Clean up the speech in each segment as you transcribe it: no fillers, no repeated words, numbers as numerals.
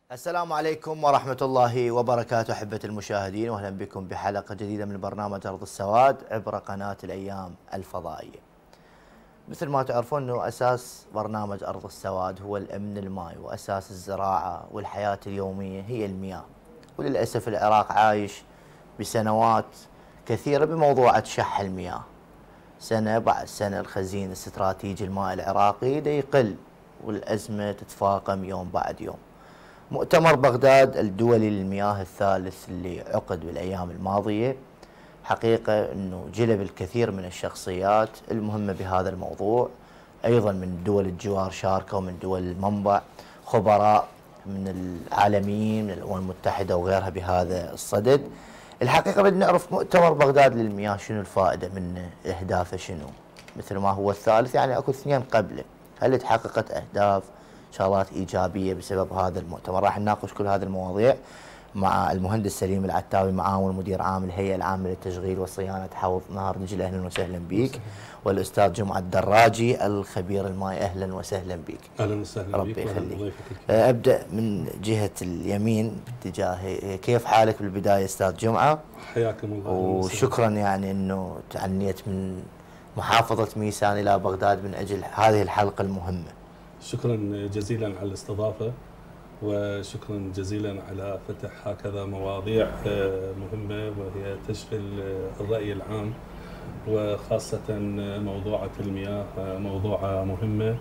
السلام عليكم ورحمة الله وبركاته أحبة المشاهدين، وأهلا بكم بحلقة جديدة من برنامج أرض السواد عبر قناة الأيام الفضائية. مثل ما تعرفون أنه أساس برنامج أرض السواد هو الأمن المائي، وأساس الزراعة والحياة اليومية هي المياه. وللأسف العراق عايش بسنوات كثيرة بموضوعة شح المياه، سنة بعد سنة الخزين الاستراتيجي الماء العراقي دا يقل، والأزمة تتفاقم يوم بعد يوم. مؤتمر بغداد الدولي للمياه الثالث اللي عقد بالأيام الماضية حقيقة أنه جلب الكثير من الشخصيات المهمة بهذا الموضوع، أيضا من دول الجوار شاركوا، من دول المنبع خبراء من العالميين من الأمم المتحدة وغيرها بهذا الصدد. الحقيقة بدنا نعرف مؤتمر بغداد للمياه شنو الفائدة منه، أهدافه شنو، مثل ما هو الثالث يعني أكو اثنين قبله، هل تحققت أهداف شغلات إيجابية بسبب هذا المؤتمر؟ راح نناقش كل هذه المواضيع مع المهندس سليم العتاوي، معاون مدير عام الهيئة العامة للتشغيل وصيانة حوض نهر دجلة، أهلا وسهلا بك. والأستاذ جمعة الدراجي الخبير المائي، أهلا وسهلا بك. أهلا وسهلا بك. ربي يخليك. أبدأ من جهة اليمين باتجاه، كيف حالك بالبداية أستاذ جمعة؟ حياكم الله. وشكرا يعني أنه تعنيت من محافظة ميسان إلى بغداد من أجل هذه الحلقة المهمة. شكرا جزيلا على الاستضافة، وشكرا جزيلا على فتح هكذا مواضيع مهمة وهي تشغل الرأي العام، وخاصة موضوعة المياه موضوعة مهمة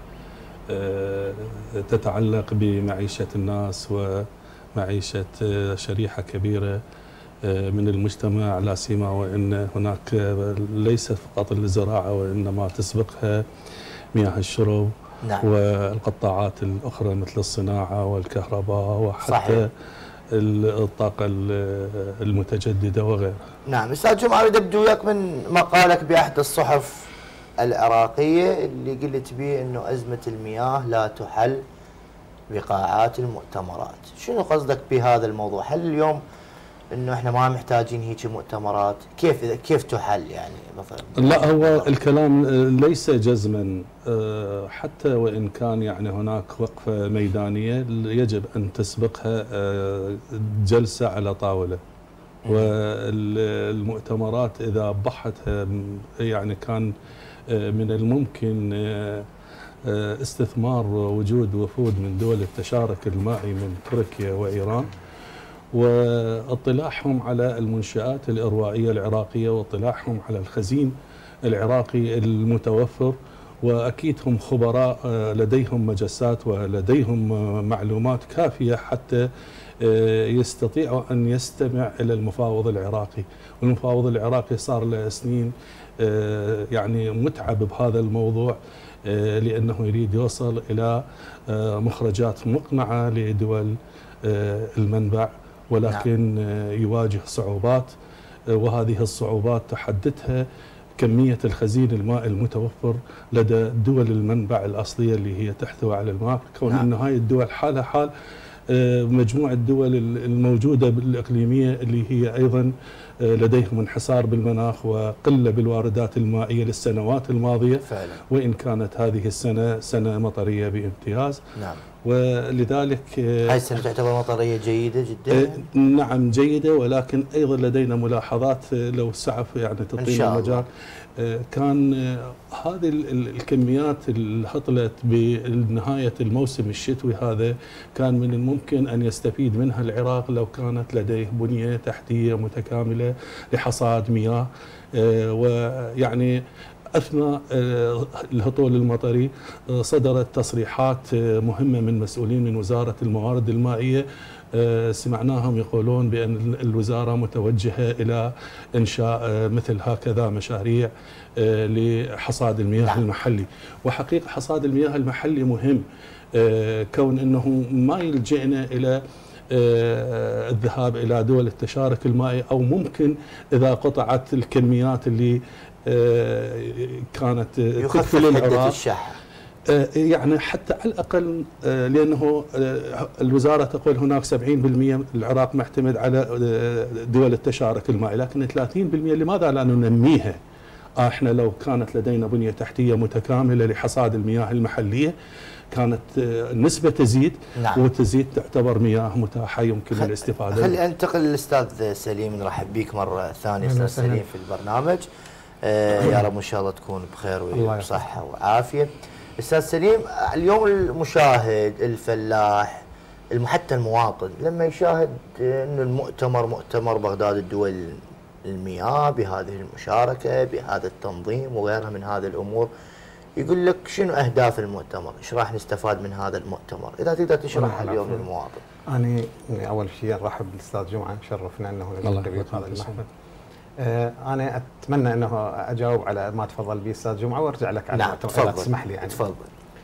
تتعلق بمعيشة الناس ومعيشة شريحة كبيرة من المجتمع، لا سيما وأن هناك ليس فقط الزراعة وإنما تسبقها مياه الشرب. نعم. والقطاعات الأخرى مثل الصناعة والكهرباء وحتى صحيح. الطاقة المتجددة وغيرها. نعم أستاذ جمعة، أريد أبدو وياك من مقالك بأحد الصحف العراقية اللي قلت به أنه أزمة المياه لا تحل بقاعات المؤتمرات. شنو قصدك بهذا الموضوع؟ هل اليوم انه احنا ما محتاجين هيك مؤتمرات؟ كيف تحل يعني مثلا؟ لا، هو الكلام ليس جزما، حتى وان كان يعني هناك وقفه ميدانيه يجب ان تسبقها جلسه على طاوله. والمؤتمرات اذا بحثها يعني كان من الممكن استثمار وجود وفود من دول التشارك المائي من تركيا وايران، واطلاعهم على المنشآت الإروائية العراقية، واطلاعهم على الخزين العراقي المتوفر. وأكيد هم خبراء لديهم مجسات ولديهم معلومات كافية حتى يستطيعوا أن يستمع إلى المفاوض العراقي. والمفاوض العراقي صار له سنين يعني متعب بهذا الموضوع، لأنه يريد يوصل إلى مخرجات مقنعة لدول المنبع، ولكن يواجه صعوبات، وهذه الصعوبات تحددها كمية الخزين الماء المتوفر لدى دول المنبع الأصلية اللي هي تحتوي على الماء، كون أن هاي الدول حالها حال مجموعة الدول الموجودة بالإقليمية اللي هي أيضا لديهم انحسار بالمناخ وقلة بالواردات المائية للسنوات الماضية فعلا. وإن كانت هذه السنة سنة مطرية بامتياز. نعم. ولذلك هاي السنة تعتبر مطرية جيدة جدا. نعم جيدة، ولكن أيضا لدينا ملاحظات لو سعف يعني تعطينا مجال. كان هذه الكميات اللي هطلت بنهاية الموسم الشتوي هذا كان من الممكن أن يستفيد منها العراق لو كانت لديه بنية تحتية متكاملة لحصاد مياه. ويعني أثناء الهطول المطري صدرت تصريحات مهمة من مسؤولين من وزارة الموارد المائية، سمعناهم يقولون بأن الوزارة متوجهة إلى إنشاء مثل هكذا مشاريع لحصاد المياه المحلي. وحقيقة حصاد المياه المحلي مهم، كون أنه ما يلجئنا إلى الذهاب إلى دول التشارك المائي، أو ممكن إذا قطعت الكميات اللي كانت تكفي للعراق يعني حتى على الأقل، لأنه الوزارة تقول هناك 70% العراق معتمد على دول التشارك المائي، لكن 30% لماذا لا ننميها؟ احنا لو كانت لدينا بنية تحتية متكاملة لحصاد المياه المحلية كانت النسبة تزيد. نعم. وتزيد تعتبر مياه متاحة يمكن الاستفادة. خلي انتقل للاستاذ سليم، نرحب بك مرة ثانية استاذ سليم في البرنامج. يا رب ان شاء الله تكون بخير وبصحة وعافية. استاذ سليم، اليوم المشاهد الفلاح حتى المواطن لما يشاهد انه مؤتمر بغداد الدول المياه بهذه المشاركة بهذا التنظيم وغيرها من هذه الامور، يقول لك شنو اهداف المؤتمر؟ ايش راح نستفاد من هذا المؤتمر؟ اذا تقدر تشرح اليوم للمواطن. انا اول شيء ارحب بالاستاذ جمعه، شرفنا انه يلتقي في هذا المحفل. انا اتمنى انه اجاوب على ما تفضل به استاذ جمعه وارجع لك على المؤتمر. تسمح لي يعني. تفضل.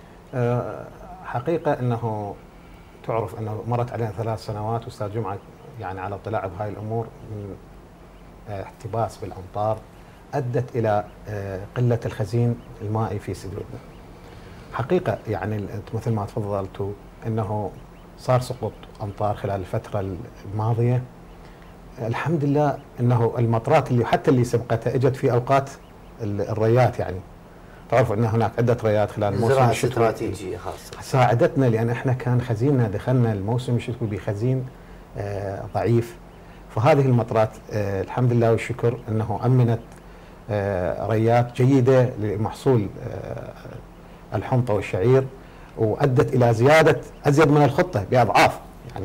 حقيقه انه تعرف انه مرت علينا 3 سنوات واستاذ جمعه يعني على اطلاع بهاي الامور من احتباس بالامطار ادت الى قله الخزين المائي في سدودنا. حقيقه يعني مثل ما تفضلتوا انه صار سقوط امطار خلال الفتره الماضيه. الحمد لله انه المطرات اللي سبقتها اجت في اوقات الريات، يعني تعرف ان هناك عده ريات خلال الموسم الشتوي استراتيجيه خاصه ساعدتنا، لان احنا كان خزيننا دخلنا الموسم الشتوي بخزين ضعيف. فهذه المطرات الحمد لله والشكر انه امنت ريات جيده لمحصول الحنطه والشعير، وادت الى زياده ازيد من الخطه باضعاف.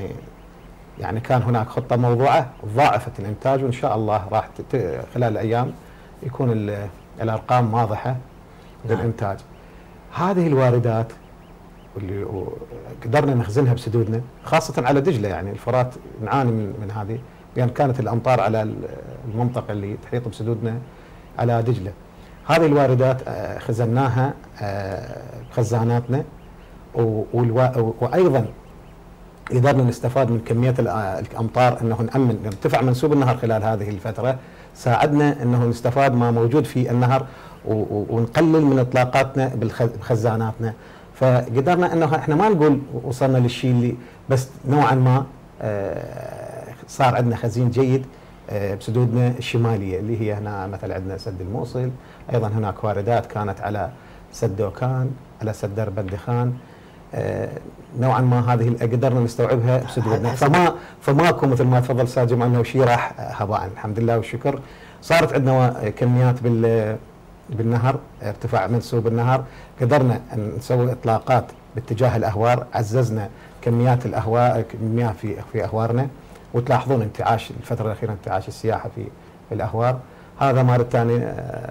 يعني كان هناك خطه موضوعه ضاعفت الانتاج، وان شاء الله راح خلال الايام يكون الارقام واضحه للانتاج. هذه الواردات واللي قدرنا نخزنها بسدودنا خاصه على دجله، يعني الفرات نعاني من هذه، لان يعني كانت الامطار على المنطقه اللي تحيط بسدودنا على دجله. هذه الواردات خزناها بخزاناتنا، وايضا قدرنا نستفاد من كميه الامطار، انه نامن ارتفع منسوب النهر خلال هذه الفتره، ساعدنا انه نستفاد ما موجود في النهر ونقلل من اطلاقاتنا بخزاناتنا. فقدرنا انه احنا ما نقول وصلنا للشيء اللي، بس نوعا ما صار عندنا خزين جيد بسدودنا الشماليه، اللي هي هنا مثلا عندنا سد الموصل، ايضا هناك واردات كانت على سد دوكان، على سد درب الدخان. نوعا ما هذه قدرنا نستوعبها بسدودنا، فماكو مثل ما تفضل استاذ جمعه انه شيء راح هباء، الحمد لله والشكر. صارت عندنا كميات بالنهر، ارتفاع منسوب النهر، قدرنا ان نسوي اطلاقات باتجاه الاهوار، عززنا كميات المياه في اهوارنا، وتلاحظون انتعاش الفتره الاخيره، انتعاش السياحه في الاهوار. هذا مره ثانيه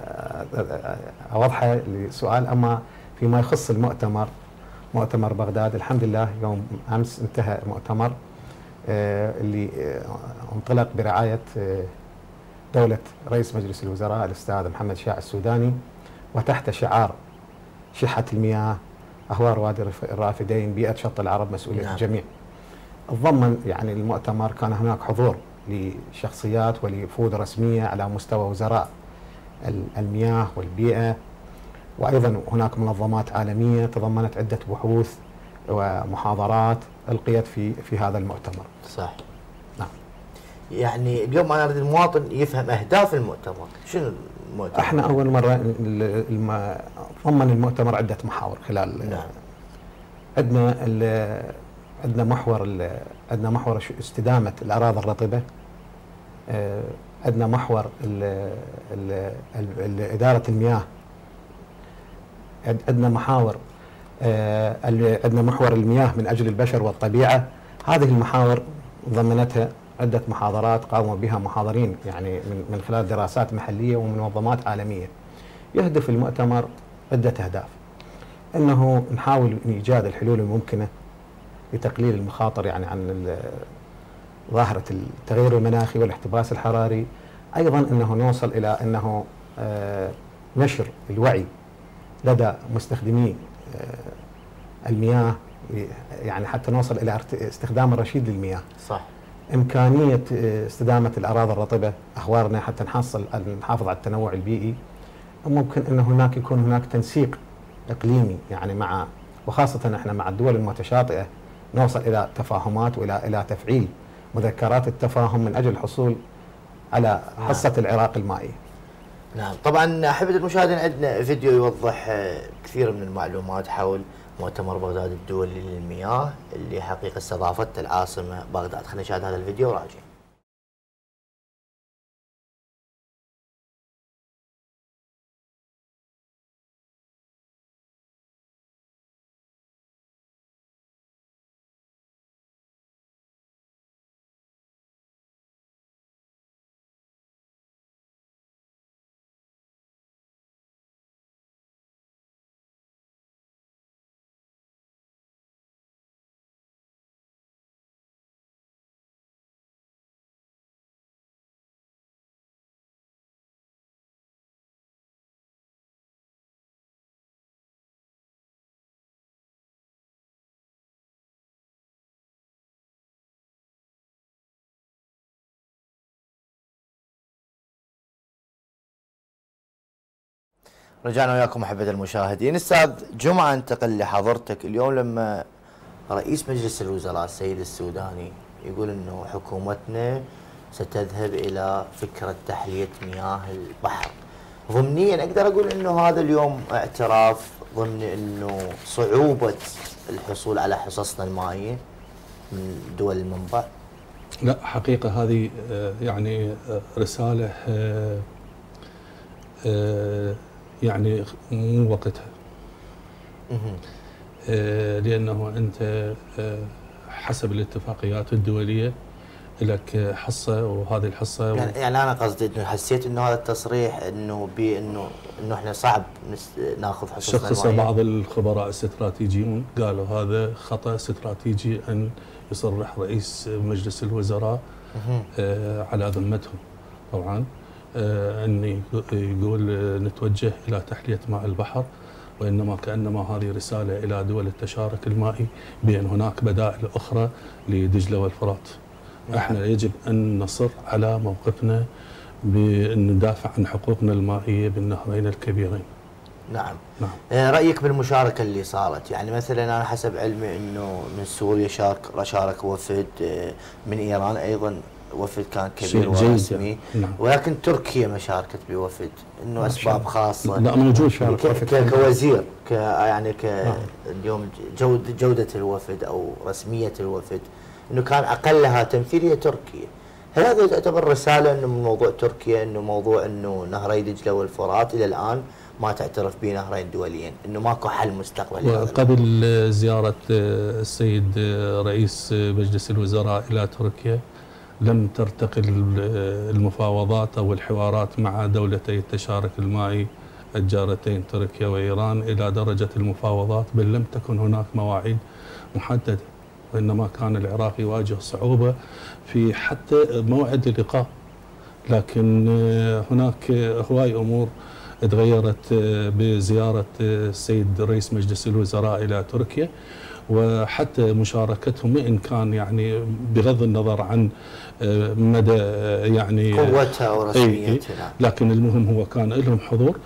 اوضحه لسؤال. اما فيما يخص مؤتمر بغداد، الحمد لله يوم امس انتهى المؤتمر اللي انطلق برعايه دولة رئيس مجلس الوزراء الأستاذ محمد شاع السوداني، وتحت شعار شحة المياه، أهوار وادي الرافدين، بيئة شط العرب، مسؤولية الجميع. تضمن يعني المؤتمر كان هناك حضور لشخصيات ولوفود رسمية على مستوى وزراء المياه والبيئة، وأيضا هناك منظمات عالمية تضمنت عدة بحوث ومحاضرات ألقيت في هذا المؤتمر. صح. نعم. يعني اليوم انا اريد المواطن يفهم اهداف المؤتمر، شنو المؤتمر؟ احنا اول مره ضمن المؤتمر عده محاور خلال. نعم. عندنا محور استدامه الاراضي الرطبه، عندنا محور اداره المياه، عندنا محور المياه من اجل البشر والطبيعه. هذه المحاور ضمنتها عدة محاضرات قاموا بها محاضرين يعني من خلال دراسات محلية ومنظمات عالمية. يهدف المؤتمر عدة أهداف، أنه نحاول إيجاد الحلول الممكنة لتقليل المخاطر يعني عن ظاهرة التغير المناخي والاحتباس الحراري، أيضا أنه نوصل إلى أنه نشر الوعي لدى مستخدمي المياه، يعني حتى نوصل إلى استخدام الرشيد للمياه. صح. إمكانية استدامة الأراضي الرطبة أهوارنا حتى نحافظ على التنوع البيئي. ممكن أن هناك يكون هناك تنسيق إقليمي يعني وخاصة احنا مع الدول المتشاطئة نوصل إلى تفاهمات وإلى تفعيل مذكرات التفاهم من أجل الحصول على حصة العراق المائي. نعم. طبعا أحبة المشاهدين عندنا فيديو يوضح كثير من المعلومات حول مؤتمر بغداد الدولي للمياه اللي حقيقة استضافته العاصمة بغداد. خلينا نشاهد هذا الفيديو وراجع. رجعنا وياكم احبة المشاهدين. استاذ جمعة، انتقل لحضرتك اليوم لما رئيس مجلس الوزراء السيد السوداني يقول انه حكومتنا ستذهب الى فكرة تحلية مياه البحر. ضمنيا اقدر اقول انه هذا اليوم اعتراف ضمن انه صعوبة الحصول على حصصنا المائية من دول المنبع؟ لا، حقيقة هذه يعني رسالة يعني مو وقتها. لأنه أنت حسب الاتفاقيات الدولية لك حصة، وهذه الحصة يعني أنا قصدي أنه حسيت أنه هذا التصريح أنه أنه إحنا صعب ناخذ حصصنا شخص بعض الخبراء الاستراتيجيون قالوا هذا خطأ استراتيجي أن يصرح رئيس مجلس الوزراء على ذمتهم طبعا أن يقول نتوجه إلى تحلية ماء البحر، وإنما كأنما هذه رسالة إلى دول التشارك المائي بأن هناك بدائل أخرى لدجلة والفرات. احنا يجب أن نصر على موقفنا بأن ندافع عن حقوقنا المائية بالنهرين الكبيرين. نعم. رأيك بالمشاركة اللي صارت؟ يعني مثلا أنا حسب علمي أنه من سوريا شارك وفد، من إيران أيضا وفد كان كبير ورسمي، نعم. ولكن تركيا ما شاركت بوفد، انه اسباب خاصه. لا، موجود كوزير يعني اليوم جوده الوفد او رسميه الوفد انه كان اقلها تمثيل هي تركيا. هل هذا تعتبر رساله انه من موضوع تركيا انه موضوع انه نهري دجله والفرات الى الان ما تعترف به نهرين دوليين، انه ماكو حل مستقبلي؟ قبل زياره السيد رئيس مجلس الوزراء الى تركيا لم ترتقي المفاوضات أو الحوارات مع دولتي التشارك المائي الجارتين تركيا وإيران إلى درجة المفاوضات، بل لم تكن هناك مواعيد محددة، وإنما كان العراق يواجه صعوبة في حتى موعد اللقاء. لكن هناك هواي أمور تغيرت بزيارة السيد رئيس مجلس الوزراء إلى تركيا، وحتى مشاركتهم إن كان يعني بغض النظر عن مدى يعني قوتها ورسميتها، لكن المهم هو كان لهم حضور،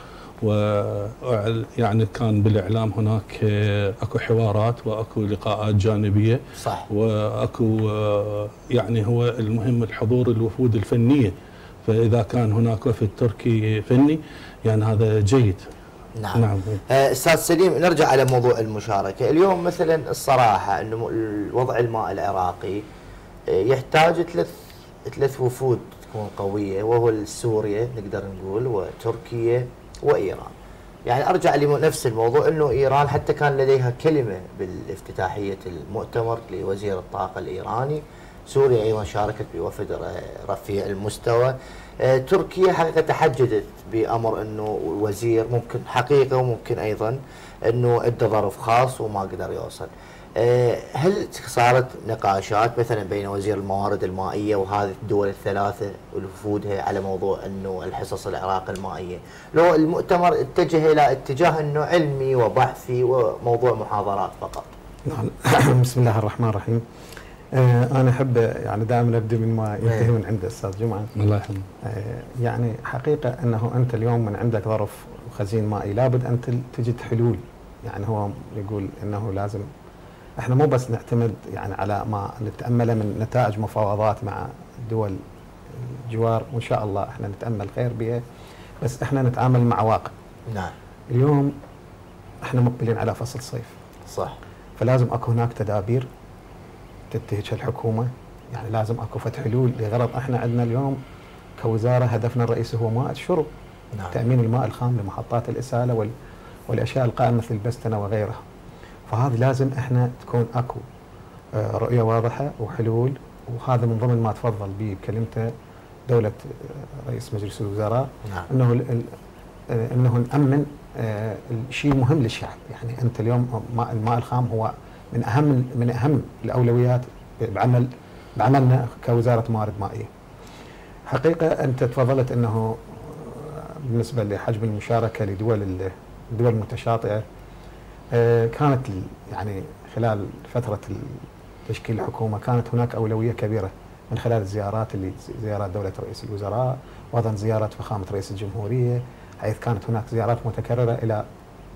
ويعني كان بالإعلام هناك اكو حوارات واكو لقاءات جانبية، صح، واكو يعني هو المهم الحضور الوفود الفنية، فإذا كان هناك وفد تركي فني يعني هذا جيد. نعم. استاذ سليم، نرجع على موضوع المشاركه. اليوم مثلا الصراحه انه الوضع الماء العراقي يحتاج ثلاث وفود تكون قويه، وهو سوريا نقدر نقول وتركيا وايران. يعني ارجع لنفس الموضوع انه ايران حتى كان لديها كلمه بالافتتاحيه المؤتمر لوزير الطاقه الايراني. سوريا ايضا شاركت بوفد رفيع المستوى. تركيا حقيقه تحجدت بامر انه الوزير ممكن حقيقه وممكن ايضا انه ادى ظرف خاص وما قدر يوصل. هل صارت نقاشات مثلا بين وزير الموارد المائيه وهذه الدول الثلاثه ووفودها على موضوع انه الحصص العراق المائيه؟ لو المؤتمر اتجه الى اتجاه انه علمي وبحثي وموضوع محاضرات فقط؟ نعم. بسم الله الرحمن الرحيم. أنا أحب يعني دائما أبدأ من ما ينتهي من عند أستاذ جمعة. الله يحفظك. يعني حقيقة أنه أنت اليوم من عندك ظرف خزين مائي لابد أن تجد حلول. يعني هو يقول أنه لازم احنا مو بس نعتمد يعني على ما نتأمله من نتائج مفاوضات مع دول الجوار، وإن شاء الله احنا نتأمل خير بها، بس احنا نتعامل مع واقع. نعم. اليوم احنا مقبلين على فصل صيف. صح. فلازم اكو هناك تدابير تتهجها الحكومه، يعني لازم اكو فتح حلول لغرض احنا عندنا اليوم كوزاره هدفنا الرئيسي هو ماء الشرب. نعم. تامين الماء الخام لمحطات الاساله والاشياء القائمه مثل البستنه وغيرها. فهذه لازم احنا تكون اكو رؤيه واضحه وحلول، وهذا من ضمن ما تفضل به بكلمته دوله رئيس مجلس الوزراء. نعم. انه نامن الشيء المهم للشعب. يعني انت اليوم الماء الخام هو من اهم الاولويات بعملنا كوزاره موارد مائيه. حقيقه انت تفضلت انه بالنسبه لحجم المشاركه لدول المتشاطئه كانت يعني خلال فتره تشكيل الحكومه كانت هناك اولويه كبيره من خلال الزيارات اللي زيارات دوله رئيس الوزراء، وايضا زيارات فخامه رئيس الجمهوريه، حيث كانت هناك زيارات متكرره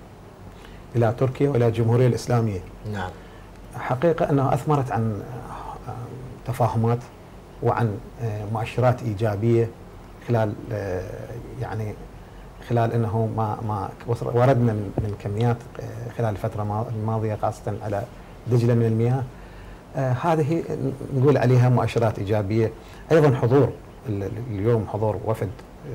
الى تركيا والى الجمهوريه الاسلاميه. نعم. حقيقه انها اثمرت عن تفاهمات وعن مؤشرات ايجابيه خلال يعني خلال انه ما وردنا من كميات خلال الفتره الماضيه خاصه على دجله من المياه. هذه نقول عليها مؤشرات ايجابيه. ايضا حضور اليوم حضور وفد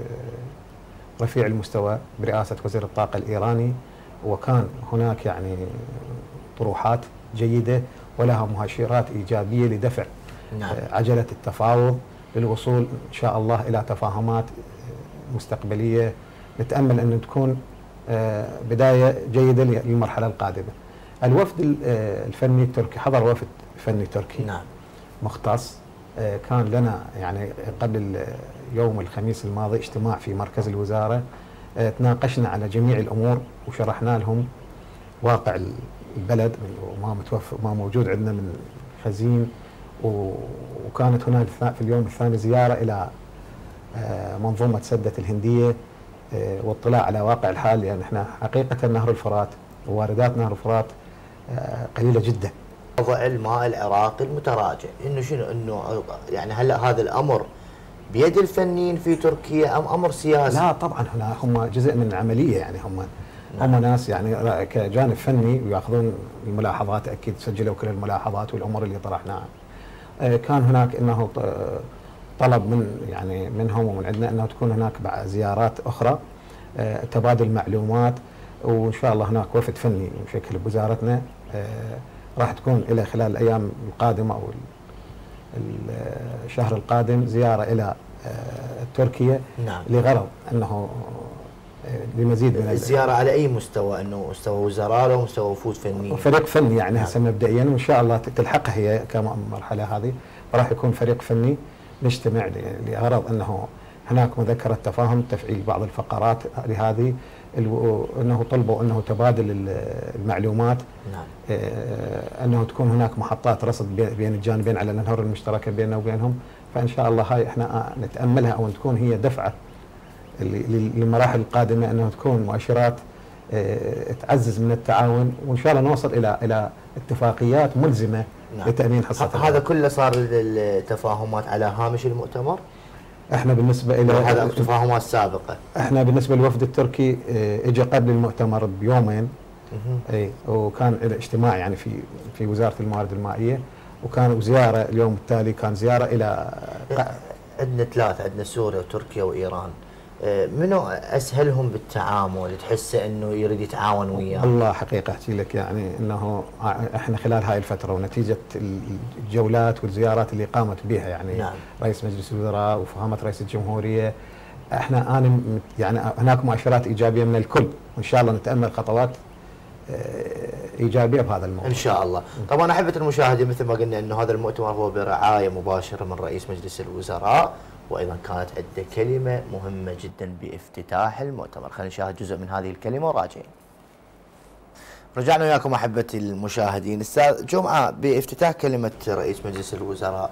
رفيع المستوى برئاسه وزير الطاقه الايراني، وكان هناك يعني طروحات جيده ولها مؤشرات ايجابيه لدفع نعم. عجله التفاوض للوصول ان شاء الله الى تفاهمات مستقبليه نتامل ان تكون بدايه جيده للمرحله القادمه. الوفد الفني التركي حضر وفد فني تركي. نعم. مختص. كان لنا يعني قبل يوم الخميس الماضي اجتماع في مركز الوزاره، تناقشنا على جميع الامور وشرحنا لهم واقع البلد وما متوفر ما موجود عندنا من خزين، وكانت هناك في اليوم الثاني زياره الى منظومه سده الهنديه واطلاع على واقع الحال، لان احنا حقيقه نهر الفرات وواردات نهر الفرات قليله جدا. وضع الماء العراقي المتراجع، انه شنو انه يعني هلا هذا الامر بيد الفنيين في تركيا ام امر سياسي؟ لا طبعا هم جزء من العمليه، يعني هم ناس يعني كجانب فني وياخذون الملاحظات، اكيد سجلوا كل الملاحظات والامور اللي طرحناها. كان هناك انه طلب منهم ومن عندنا انه تكون هناك زيارات اخرى تبادل معلومات، وان شاء الله هناك وفد فني مشكل بوزارتنا راح تكون الى خلال الايام القادمه او الشهر القادم زياره الى تركيا. نعم. لغرض انه لمزيد من الزياره على اي مستوى؟ انه مستوى وزراء او مستوى وفود فني؟ فريق فني يعني نعم. هسه مبدئيا وان شاء الله تلحقها هي كمرحله هذه، راح يكون فريق فني نجتمع لغرض انه هناك مذكره تفاهم تفعيل بعض الفقرات لهذه، انه طلبوا انه تبادل المعلومات. نعم. انه تكون هناك محطات رصد بين الجانبين على الانهار المشتركه بيننا وبينهم، فان شاء الله هاي احنا نتاملها او تكون هي دفعه للمراحل القادمه، انه تكون مؤشرات تعزز من التعاون، وان شاء الله نوصل الى اتفاقيات ملزمه. نعم. لتامين حصه هذا كله صار التفاهمات على هامش المؤتمر؟ احنا بالنسبه الى هذا تفاهمات سابقه. احنا بالنسبه للوفد التركي اجى قبل المؤتمر بيومين. اي وكان اجتماع يعني في وزاره الموارد المائيه، وكان زياره اليوم التالي كان زياره الى عندنا ثلاثه، عندنا سوريا وتركيا وايران. منو اسهلهم بالتعامل تحسه انه يريد يتعاون وياه؟ والله حقيقه احكي لك يعني انه احنا خلال هاي الفتره ونتيجه الجولات والزيارات اللي قامت بها يعني نعم. رئيس مجلس الوزراء وفخامه رئيس الجمهوريه، انا يعني هناك مؤشرات ايجابيه من الكل، وان شاء الله نتامل خطوات ايجابيه بهذا الموضوع ان شاء الله. طبعا احبه المشاهدين مثل ما قلنا انه هذا المؤتمر هو برعايه مباشره من رئيس مجلس الوزراء، وايضا كانت عنده كلمه مهمه جدا بافتتاح المؤتمر. خلينا نشاهد جزء من هذه الكلمه وراجعين. رجعنا وياكم احبتي المشاهدين. استاذ جمعه، بافتتاح كلمه رئيس مجلس الوزراء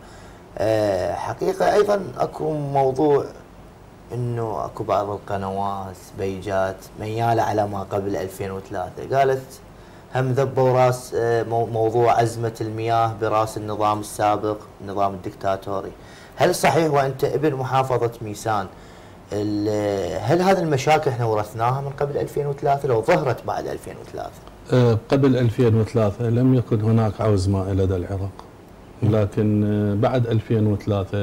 حقيقه ايضا اكو موضوع انه اكو بعض القنوات بيجات مياله على ما قبل 2003، قالت هم ذبوا راس موضوع ازمه المياه براس النظام السابق، النظام الدكتاتوري. هل صحيح وانت ابن محافظه ميسان هل هذه المشاكل احنا ورثناها من قبل 2003 لو ظهرت بعد 2003؟ قبل 2003 لم يكن هناك عوز مائي لدى العراق، لكن بعد 2003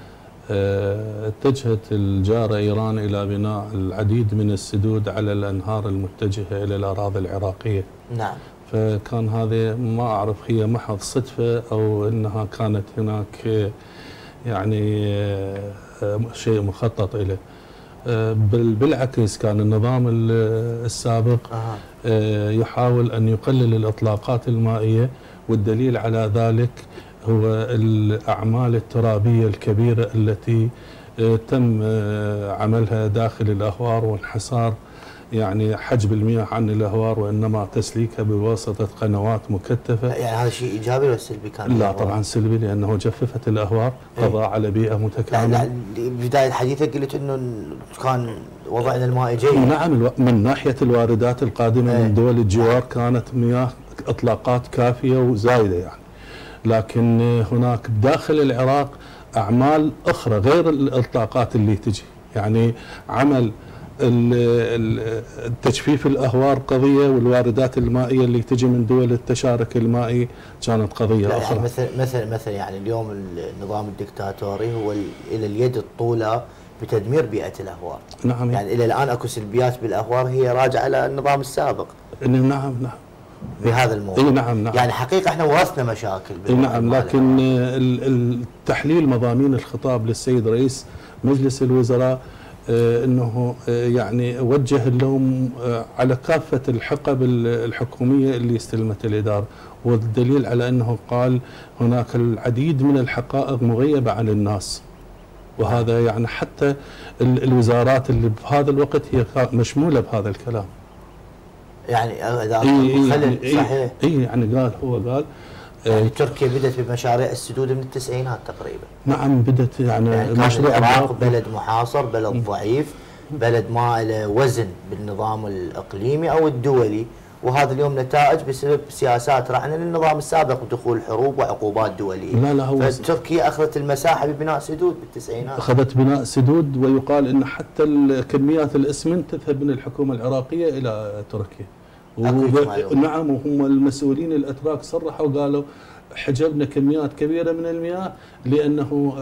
اتجهت الجارة إيران إلى بناء العديد من السدود على الأنهار المتجهة إلى الأراضي العراقية. نعم. فكان هذه ما أعرف هي محض صدفة أو أنها كانت هناك يعني شيء مخطط إليه. بالعكس كان النظام السابق يحاول أن يقلل الإطلاقات المائية، والدليل على ذلك هو الأعمال الترابية الكبيرة التي تم عملها داخل الأهوار وانحسار يعني حجب المياه عن الأهوار، وإنما تسليكها بواسطة قنوات مكثفة. يعني هذا شيء إيجابي ولا سلبي كان؟ لا طبعا سلبي، لأنه جففت الأهوار، قضى على بيئة متكاملة. لا بداية حديثك قلت أنه كان وضعنا المائي جيد. نعم، من ناحية الواردات القادمة من دول الجوار كانت مياه إطلاقات كافية وزايدة يعني، لكن هناك داخل العراق أعمال أخرى غير الإطلاقات اللي تجي، يعني عمل تجفيف الأهوار قضية، والواردات المائية اللي تجي من دول التشارك المائي كانت قضية أخرى. يعني مثل يعني اليوم النظام الدكتاتوري هو إلى اليد الطولة بتدمير بيئة الأهوار. نعم. يعني إلى الآن أكو سلبيات بالأهوار هي راجعة على النظام السابق. نعم بهذا الموضوع. نعم. يعني حقيقة احنا ورثنا مشاكل. نعم، لكن التحليل مضامين الخطاب للسيد رئيس مجلس الوزراء انه يعني وجه اللوم على كافة الحقب الحكومية اللي استلمت الإدارة، والدليل على انه قال هناك العديد من الحقائق مغيبة عن الناس، وهذا يعني حتى الوزارات اللي بهذا الوقت هي مشمولة بهذا الكلام. يعني اذا صحيح. يعني هو قال يعني تركيا بدأت بمشاريع السدود من التسعينات تقريبا. نعم بدأت يعني مشروع العراق بلد محاصر، بلد ضعيف، بلد ما له وزن بالنظام الإقليمي أو الدولي، وهذا اليوم نتائج بسبب سياسات رعنا للنظام السابق ودخول حروب وعقوبات دولية. لا هو فتركيا أخذت المساحة ببناء سدود بالتسعينات. أخذت بناء سدود، ويقال أن حتى كميات الإسمنت تذهب من الحكومة العراقية إلى تركيا. نعم، وهم المسؤولين الأتراك صرحوا وقالوا حجبنا كميات كبيرة من المياه لأنه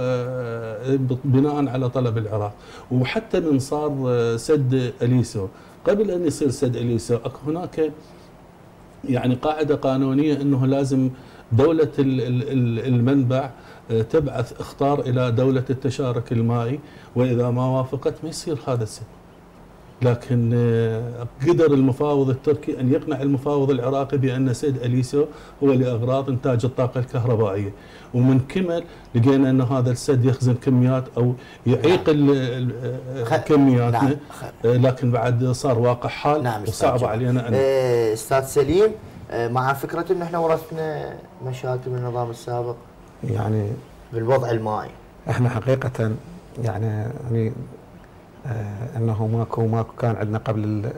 بناء على طلب العراق. وحتى من صار سد أليسو، قبل أن يصير سد أليسو هناك يعني قاعدة قانونية أنه لازم دولة المنبع تبعث اخطار إلى دولة التشارك المائي، وإذا ما وافقت ما يصير هذا السد. لكن قدر المفاوض التركي أن يقنع المفاوض العراقي بأن سد أليسو هو لأغراض إنتاج الطاقة الكهربائية، ومن كمل لقينا أن هذا السد يخزن كميات أو يعيق كمياتنا. لكن بعد صار واقع حال وصعب علينا أن أستاذ سليم، مع فكرة أن احنا ورثنا مشاكل من النظام السابق يعني بالوضع المائي. احنا حقيقة يعني انه ماكو كان عندنا قبل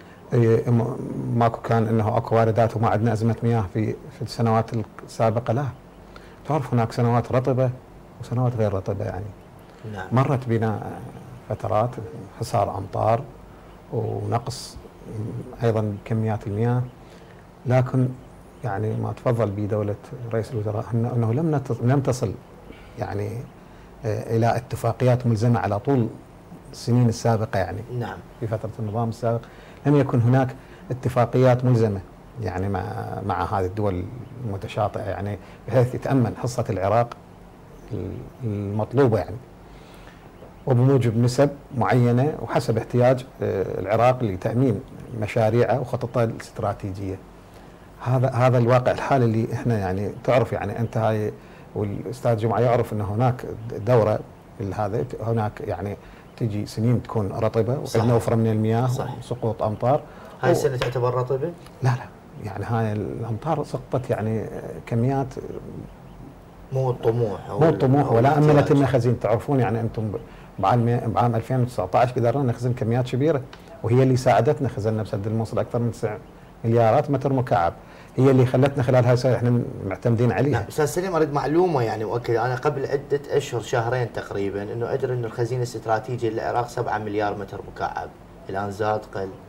ماكو كان انه اكو واردات وما عندنا ازمه مياه في السنوات السابقه. لا، تعرف هناك سنوات رطبه وسنوات غير رطبه يعني. نعم. مرت بنا فترات حصار امطار ونقص ايضا كميات المياه، لكن يعني ما تفضل به دوله رئيس الوزراء انه لم تصل يعني الى اتفاقيات ملزمه على طول السنين السابقة يعني. نعم. في فترة النظام السابق لم يكن هناك اتفاقيات ملزمة يعني مع هذه الدول المتشاطئة يعني، بحيث يتأمن حصة العراق المطلوبة يعني، وبموجب نسب معينة وحسب احتياج العراق لتأمين مشاريعه وخططه الاستراتيجية. هذا الواقع الحالي اللي احنا يعني تعرف يعني انت هاي والاستاذ جمعة يعرف ان هناك دورة هذا هناك يعني تجي سنين تكون رطبه وعندنا وفره من المياه وسقوط امطار. هاي السنه تعتبر رطبه؟ لا يعني هاي الامطار سقطت يعني كميات مو الطموح ولا امنت لنا خزين. تعرفون يعني انتم بعام 2019 قدرنا نخزن كميات كبيره، وهي اللي ساعدتنا. خزنا بسد الموصل اكثر من 9 مليارات متر مكعب، هي اللي خلتنا خلال هاي السنه احنا معتمدين عليها. نعم. استاذ سليم، اريد معلومه يعني مؤكده. انا قبل عده اشهر شهرين تقريبا انه ادري انه الخزين الاستراتيجي للعراق 7 مليار متر مكعب، الان زاد قل.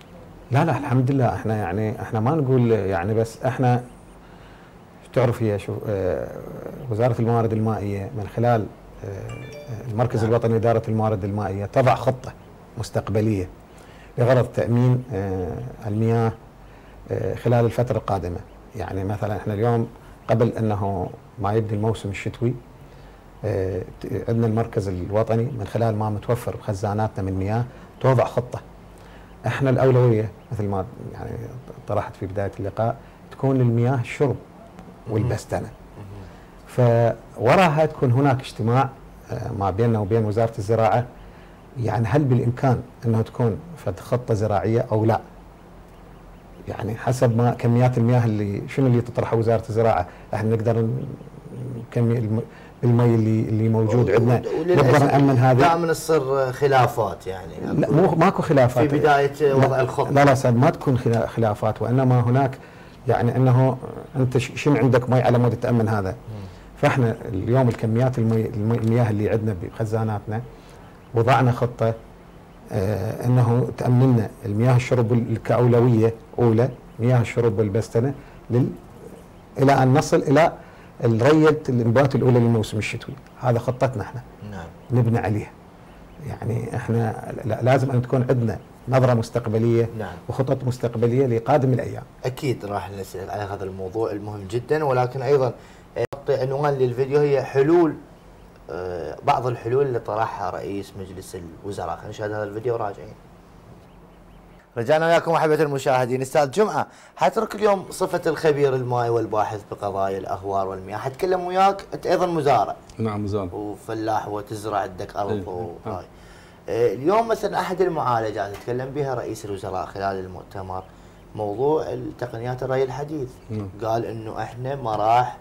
لا الحمد لله احنا يعني احنا ما نقول يعني، بس احنا تعرف هي شو وزارة الموارد المائية من خلال المركز الوطني لإدارة الموارد المائية تضع خطة مستقبلية لغرض تأمين المياه خلال الفترة القادمة. يعني مثلا احنا اليوم قبل انه ما يبدي الموسم الشتوي عندنا المركز الوطني من خلال ما متوفر بخزاناتنا من مياه توضع خطة. احنا الأولوية مثل ما يعني طرحت في بداية اللقاء تكون المياه الشرب والبستنة. فوراها تكون هناك اجتماع ما بيننا وبين وزارة الزراعة، يعني هل بالإمكان أنه تكون فد خطة زراعية أو لا، يعني حسب ما كميات المياه اللي شنو اللي تطرحه وزارة الزراعة احنا نقدر المي اللي موجود عندنا نقدر نأمن هذا. دائما تصير خلافات يعني. لا ماكو خلافات في بداية وضع الخطة. لا سيد ما تكون خلافات، وإنما هناك يعني أنه أنت شنو عندك مي على مود تأمن هذا. فإحنا اليوم الكميات المياه اللي عندنا بخزاناتنا وضعنا خطة أنه تأمننا المياه الشرب كأولوية أولى، مياه الشرب والبستنة إلى أن نصل إلى الرية الإنبات الأولى للموسم الشتوي. هذا خطتنا احنا. نعم. نبني عليها. يعني احنا لازم أن تكون عندنا نظرة مستقبلية. نعم. وخطط مستقبلية لقادم الأيام. أكيد راح نسأل على هذا الموضوع المهم جدا، ولكن أيضا عنوان للفيديو هي حلول، بعض الحلول اللي طرحها رئيس مجلس الوزراء. خلينا نشاهد هذا الفيديو وراجعين. رجعنا وياكم احبة المشاهدين. استاذ جمعة، حترك اليوم صفة الخبير المائي والباحث بقضايا الاهوار والمياه، حتكلم وياك، انت ايضا مزارع. نعم مزارع وفلاح وتزرع عندك ارض وهاي. اليوم مثلا احد المعالجات تكلم بها رئيس الوزراء خلال المؤتمر موضوع التقنيات الري الحديث. قال انه احنا ما راح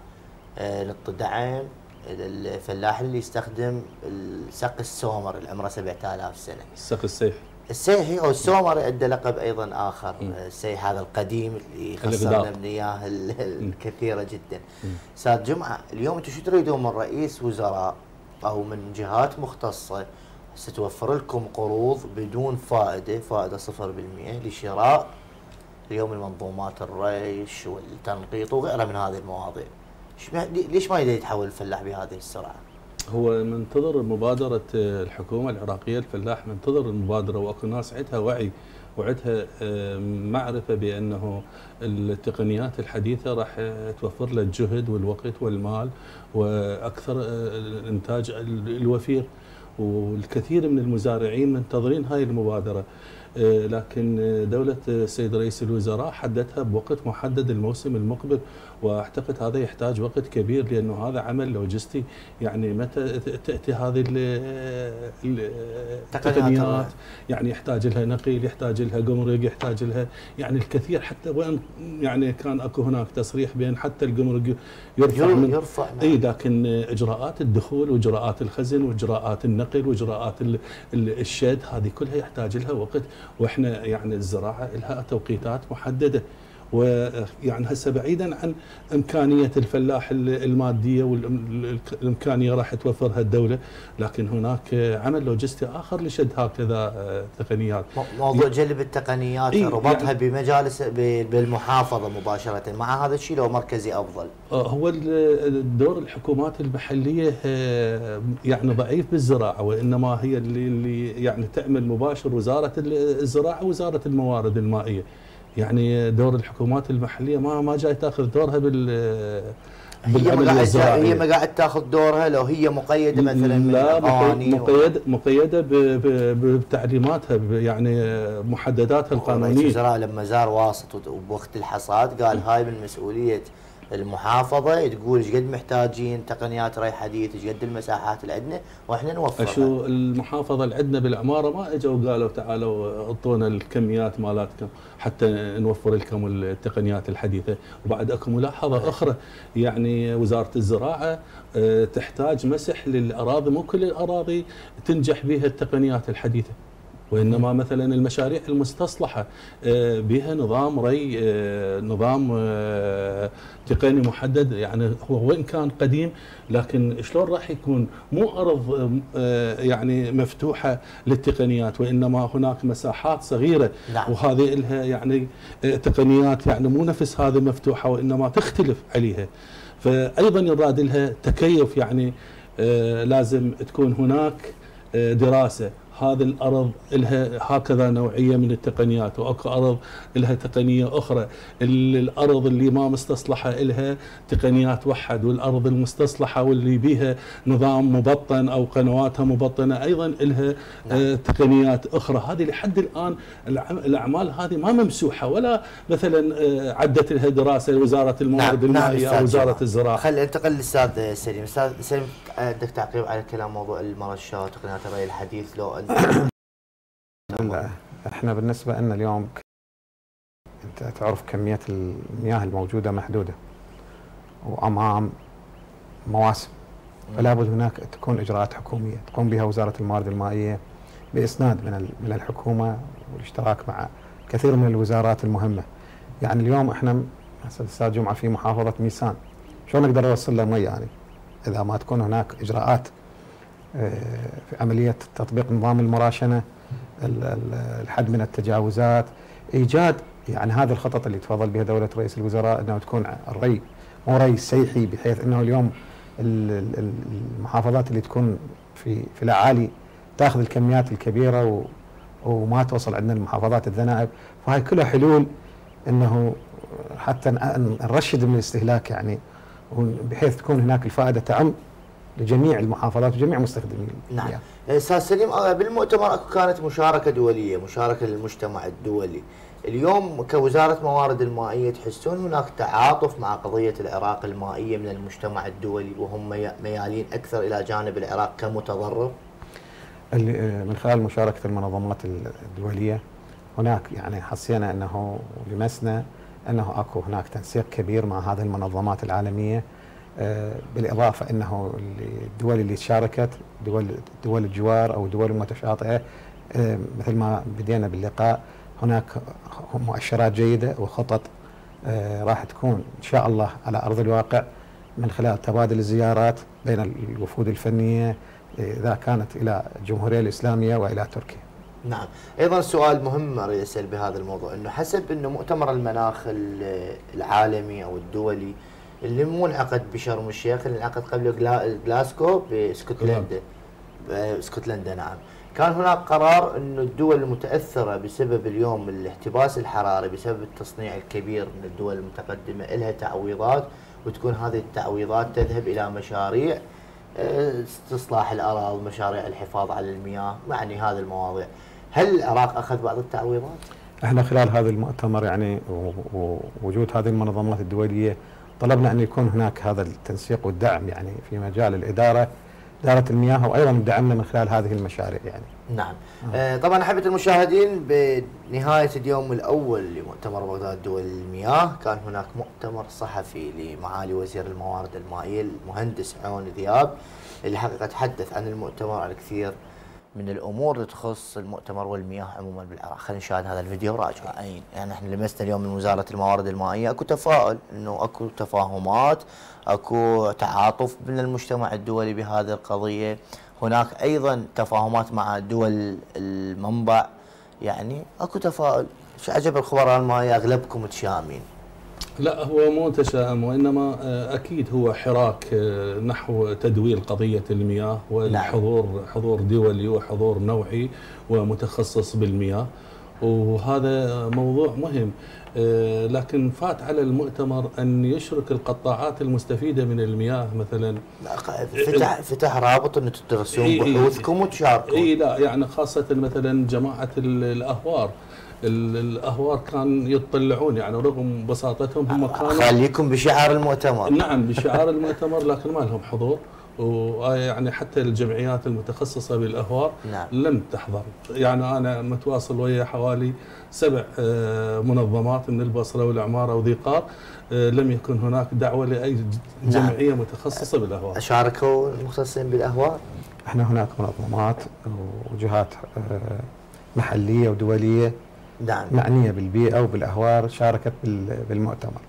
نطدعم الفلاح اللي يستخدم السق السومر اللي عمره 7000 سنة. السق السيح. السيحي او السومري عنده لقب ايضا اخر. السيح هذا القديم اللي خسرنا بالمياه الكثيره جدا. استاذ جمعه، اليوم انتم شو تريدون من رئيس وزراء او من جهات مختصه ستوفر لكم قروض بدون فائده 0% لشراء اليوم المنظومات الريش والتنقيط وغيرها من هذه المواضيع؟ ليش ما يتحول الفلاح بهذه السرعه؟ هو منتظر مبادرة الحكومة العراقية، الفلاح منتظر المبادرة، واكو ناس عندها وعي وعندها معرفة بأنه التقنيات الحديثة راح توفر له الجهد والوقت والمال وأكثر الإنتاج الوفير، والكثير من المزارعين منتظرين هاي المبادرة. لكن دولة السيد رئيس الوزراء حددها بوقت محدد الموسم المقبل، واعتقد هذا يحتاج وقت كبير لانه هذا عمل لوجستي. يعني متى تاتي هذه التقنيات؟ يعني يحتاج لها نقل، يحتاج لها جمرك، يحتاج لها يعني الكثير، حتى وين يعني كان اكو هناك تصريح بان حتى الجمرك يرفع اي، لكن اجراءات الدخول واجراءات الخزن واجراءات النقل واجراءات الشد هذه كلها يحتاج لها وقت، واحنا يعني الزراعه لها توقيتات محدده. ويعني هسه بعيدا عن امكانيه الفلاح الماديه والامكانيه راح توفرها الدوله، لكن هناك عمل لوجستي اخر لشد هكذا تقنيات. موضوع جلب التقنيات ربطها يعني بمجالس بالمحافظه مباشره مع هذا الشيء، لو مركزي افضل؟ هو دور الحكومات المحليه يعني ضعيف بالزراعه، وانما هي اللي يعني تعمل مباشر وزاره الزراعه ووزاره الموارد المائيه. يعني دور الحكومات المحليه ما جاي تاخذ دورها بالعمليه الزراعيه. هي ما قاعد تاخذ دورها لو هي مقيده مثلا من القوانين؟ مقيده بتعليماتها، يعني محدداتها القانونيه. رئيس الوزراء لما زار واسط وبوقت الحصاد قال هاي من مسؤوليه المحافظه، تقول ايش قد محتاجين تقنيات ري حديث، ايش قد المساحات اللي عندنا واحنا نوفرها. شو المحافظه اللي عندنا بالعماره ما اجوا وقالوا تعالوا اعطونا الكميات مالاتكم حتى نوفر لكم التقنيات الحديثه. وبعد اكو ملاحظه اخرى، يعني وزاره الزراعه تحتاج مسح للاراضي، مو كل الاراضي تنجح بها التقنيات الحديثه. وإنما مثلا المشاريع المستصلحة بها نظام ري، نظام تقني محدد، يعني هو وإن كان قديم لكن شلون راح يكون مو أرض يعني مفتوحة للتقنيات، وإنما هناك مساحات صغيرة. نعم. وهذه لها يعني تقنيات يعني مو نفس هذه مفتوحة وإنما تختلف عليها. فأيضا يراد لها تكيف، يعني لازم تكون هناك دراسة هذه الأرض لها هكذا نوعية من التقنيات، وأكو أرض لها تقنية أخرى، الأرض اللي ما مستصلحة لها تقنيات وحد، والأرض المستصلحة واللي بيها نظام مبطن أو قنواتها مبطنة أيضا لها تقنيات أخرى. هذه لحد الآن الأعمال هذه ما ممسوحة، ولا مثلا عدت لها دراسة وزارة الموارد المائية أو وزارة الزراعة. خلينا ننتقل للأستاذ سليم. أستاذ سليم، عندك تعقيب على كلام موضوع المرشة وتقنيات الري الحديث؟ لو أنت احنا بالنسبه لنا اليوم انت تعرف كميه المياه الموجوده محدوده وامام مواسم، فلا بد هناك تكون اجراءات حكوميه تقوم بها وزاره الموارد المائيه باسناد من الحكومه والاشتراك مع كثير من الوزارات المهمه. يعني اليوم احنا هسه الاستاذ جمعه في محافظه ميسان، شلون نقدر نوصل له مي يعني اذا ما تكون هناك اجراءات في عمليه تطبيق نظام المراشنه، الحد من التجاوزات، ايجاد يعني هذه الخطط اللي تفضل بها دوله رئيس الوزراء، انه تكون الري مو ري سيحي، بحيث انه اليوم المحافظات اللي تكون في الاعالي تاخذ الكميات الكبيره وما توصل عندنا المحافظات الذنائب. فهي كلها حلول انه حتى نرشد من الاستهلاك، يعني بحيث تكون هناك الفائده تعم لجميع المحافظات وجميع مستخدمين. نعم. استاذ سليم، بالمؤتمر كانت مشاركه دوليه، مشاركه للمجتمع الدولي. اليوم كوزاره موارد المائيه تحسون هناك تعاطف مع قضيه العراق المائيه من المجتمع الدولي، وهم ميالين اكثر الى جانب العراق كمتضرر؟ من خلال مشاركه المنظمات الدوليه هناك يعني حسينا انه لمسنا انه اكو هناك تنسيق كبير مع هذه المنظمات العالميه، بالاضافه انه الدول اللي شاركت دول الجوار او دول المتشاطئه، مثل ما بدينا باللقاء هناك مؤشرات جيده وخطط راح تكون ان شاء الله على ارض الواقع من خلال تبادل الزيارات بين الوفود الفنيه اذا كانت الى الجمهوريه الاسلاميه والى تركيا. نعم. ايضا سؤال مهم اريد اسال بهذا الموضوع، انه حسب انه مؤتمر المناخ العالمي او الدولي اللي مو انعقد بشرم الشيخ، اللي انعقد قبل جلاسكو باسكتلندا، نعم، كان هناك قرار انه الدول المتاثره بسبب اليوم الاحتباس الحراري بسبب التصنيع الكبير من الدول المتقدمه لها تعويضات، وتكون هذه التعويضات تذهب الى مشاريع استصلاح الاراضي، مشاريع الحفاظ على المياه، يعني هذه المواضيع. هل العراق اخذ بعض التعويضات؟ احنا خلال هذا المؤتمر يعني ووجود هذه المنظمات الدوليه طلبنا ان يكون هناك هذا التنسيق والدعم يعني في مجال إدارة المياه، وايضا دعمنا من خلال هذه المشاريع يعني. نعم. طبعا احبه المشاهدين، بنهايه اليوم الاول لمؤتمر بغداد دول المياه كان هناك مؤتمر صحفي لمعالي وزير الموارد المائيه المهندس عون ذياب، اللي حقيقه تحدث عن المؤتمر على كثير من الامور اللي تخص المؤتمر والمياه عموما بالعراق. خلينا نشاهد هذا الفيديو وراجع. يعني احنا لمسنا اليوم من وزاره الموارد المائيه اكو تفاؤل، انه اكو تفاهمات، اكو تعاطف من المجتمع الدولي بهذه القضيه، هناك ايضا تفاهمات مع دول المنبع، يعني اكو تفاؤل. شو عجب الخبراء المائيه اغلبكم متشائمين؟ لا، هو مو تشاؤم، وانما اكيد هو حراك نحو تدوير قضيه المياه، والحضور حضور دولي وحضور نوعي ومتخصص بالمياه، وهذا موضوع مهم. لكن فات على المؤتمر ان يشرك القطاعات المستفيده من المياه مثلا. فتح رابط ان تدرسون بحوثكم وتشاركون. لا يعني خاصه مثلا جماعه الاهوار كان يتطلعون، يعني رغم بساطتهم هم كانوا خليكم بشعار المؤتمر. نعم بشعار المؤتمر، لكن ما لهم حضور، ويعني حتى الجمعيات المتخصصه بالاهوار نعم. لم تحضر. يعني انا متواصل ويا حوالي 7 منظمات من البصره والعماره وذي قار، لم يكن هناك دعوه لاي جمعيه متخصصه بالاهوار. شاركوا المختصين بالاهوار؟ احنا هناك منظمات وجهات محليه ودوليه نعم معنيه بالبيئه وبالاهوار شاركت بالمؤتمر.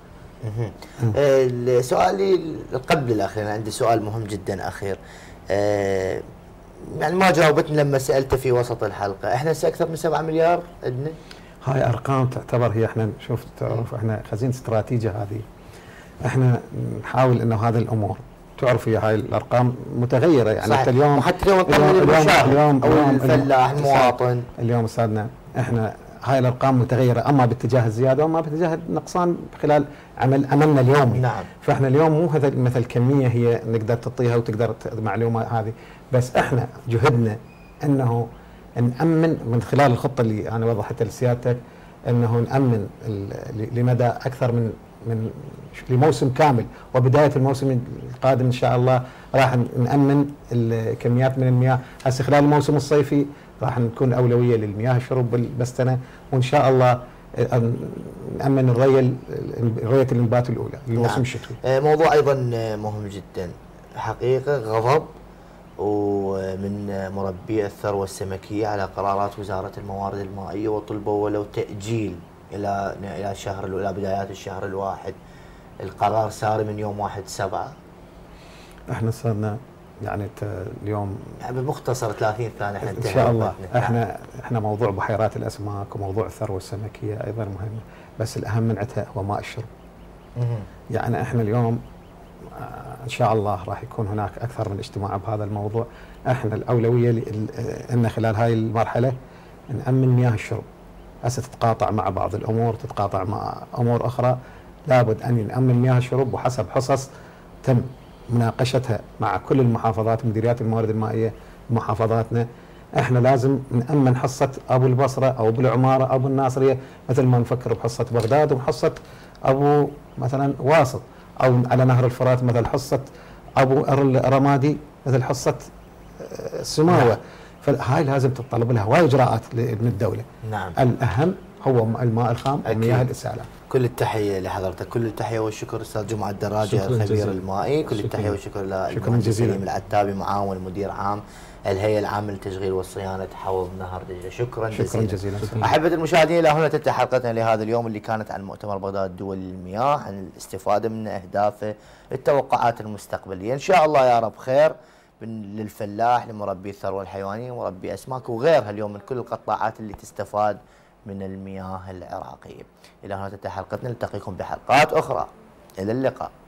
سؤالي قبل الاخير، أنا عندي سؤال مهم جدا اخير. يعني ما جاوبتني لما سالته في وسط الحلقه، احنا اكثر من 7 مليار عندنا. هاي ارقام تعتبر هي، احنا شوف تعرف احنا خزينه استراتيجيه هذه، احنا نحاول انه هذه الامور تعرف، هي هاي الارقام متغيره يعني صحيح. حتى اليوم وحتى اليوم المشاهد او الفلاح المواطن اليوم استاذنا احنا هاي الارقام متغيره، اما باتجاه الزياده واما باتجاه النقصان خلال عملنا اليومي. نعم. فاحنا اليوم مو مثل كميه هي نقدر تعطيها وتقدر معلومه هذه، بس احنا جهدنا انه نامن من خلال الخطه اللي انا وضحتها لسيادتك، انه نامن لمدى اكثر من لموسم كامل، وبدايه الموسم القادم ان شاء الله راح نامن الكميات من المياه. هسه خلال الموسم الصيفي راح نكون اولويه للمياه الشرب بالبستنه، وان شاء الله نامن رؤيه الانبات الاولى للموسم الشتوي. موضوع ايضا مهم جدا حقيقه، غضب ومن مربي الثروه السمكيه على قرارات وزاره الموارد المائيه، وطلبوا ولو تاجيل الى الى بدايات الشهر الواحد. القرار ساري من يوم 1/7. احنا صرنا يعني اليوم يعني بالمختصر 30 ثانيه احنا ان شاء الله. احنا موضوع بحيرات الاسماك وموضوع الثروه السمكيه ايضا مهم، بس الاهم من عندها هو ماء الشرب. يعني احنا اليوم ان شاء الله راح يكون هناك اكثر من اجتماع بهذا الموضوع. احنا الاولويه ان خلال هاي المرحله نامن مياه الشرب. هسه تتقاطع مع بعض الامور، تتقاطع مع امور اخرى، لابد ان نامن مياه الشرب، وحسب حصص تم مناقشتها مع كل المحافظات مديريات الموارد المائيه محافظاتنا. احنا لازم نامن حصه ابو البصره او ابو العماره او ابو الناصريه، مثل ما نفكر بحصه بغداد وحصه ابو مثلا واسط، او على نهر الفرات مثل حصه ابو الرمادي مثل حصه السماوه. فهاي لازم تتطلب لها هواي اجراءات من الدوله. نعم. الاهم هو الماء الخام ومياه الاستعلاء. كل التحيه لحضرتك، كل التحيه والشكر استاذ جمعه الدراجه الخبير المائي، كل التحيه والشكر للمهندس سليم العتابي معاون مدير عام الهيئه العامه للتشغيل والصيانه حوض نهر دجله. شكرا جزيلا. احبه المشاهدين، الى هنا تنتهي حلقتنا لهذا اليوم اللي كانت عن مؤتمر بغداد الدولي للمياه، عن الاستفاده من اهدافه، التوقعات المستقبليه. ان شاء الله يا رب خير للفلاح، لمربي الثروه الحيوانيه، مربي اسماك وغيرها اليوم من كل القطاعات اللي تستفاد من المياه العراقيه. الى هنا تنتهي حلقتنا، نلتقيكم بحلقات اخرى. الى اللقاء.